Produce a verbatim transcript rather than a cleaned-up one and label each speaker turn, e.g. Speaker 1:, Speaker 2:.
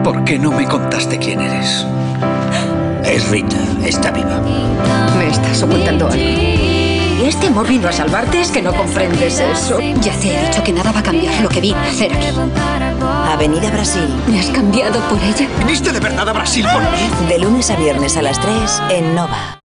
Speaker 1: ¿Por qué no me contaste quién eres?
Speaker 2: Es Rita, está viva.
Speaker 3: Me estás ocultando algo. Este amor vino a salvarte, es que no comprendes eso.
Speaker 4: Ya te he dicho que nada va a cambiar lo que vine a hacer aquí.
Speaker 5: Avenida Brasil.
Speaker 4: ¿Me has cambiado por ella?
Speaker 1: ¿Viniste de verdad a Brasil por mí?
Speaker 5: De lunes a viernes a las tres en Nova.